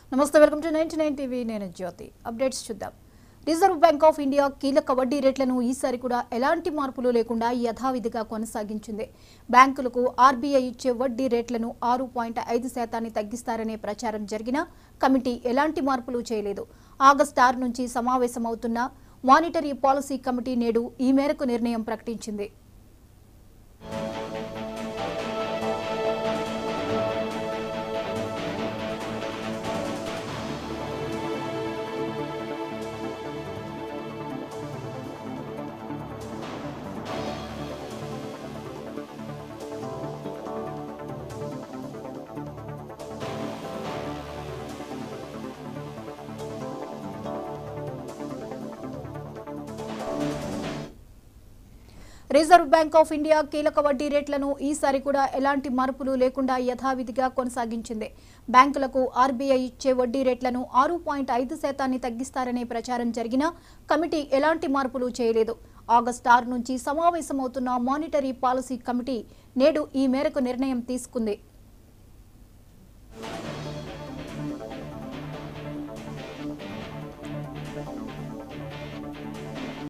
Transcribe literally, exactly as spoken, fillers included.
నమస్తే, welcome to ninety nine TV. నేను Jyothi. Updates చూద్దాం. రిజర్వ్ బ్యాంక్ ఆఫ్ ఇండియా కీలక వడ్డీ రేట్లను ఈసారి కూడా ఎలాంటి మార్పులు లేకుండా యథావిధిగా కొనసాగించింది. బ్యాంకులకు ఆర్బీఐ ఇచ్చే వడ్డీ రేట్లను ఆరు పాయింట్ ఐదు శాతాన్ని తగ్గిస్తారనే ప్రచారం జరిగినా కమిటీ ఎలాంటి మార్పులు చేయలేదు. ఆగస్టు ఆరు నుంచి సమావేశమవుతున్న మానిటరీ పాలసీ కమిటీ నేడు ఈ మేరకు నిర్ణయం ప్రకటించింది. రిజర్వ్ బ్యాంక్ ఆఫ్ ఇండియా కీలక వడ్డీ రేట్లను ఈసారి కూడా ఎలాంటి మార్పులు లేకుండా యథావిధిగా కొనసాగించింది. బ్యాంకులకు ఆర్బీఐ ఇచ్చే వడ్డీ రేట్లను ఆరు పాయింట్ ఐదు శాతాన్ని తగ్గిస్తారనే ప్రచారం జరిగినా కమిటీ ఎలాంటి మార్పులు చేయలేదు. ఆగస్టు ఆరు నుంచి సమావేశమవుతున్న మానిటరీ పాలసీ కమిటీ నేడు ఈ మేరకు నిర్ణయం తీసుకుంది.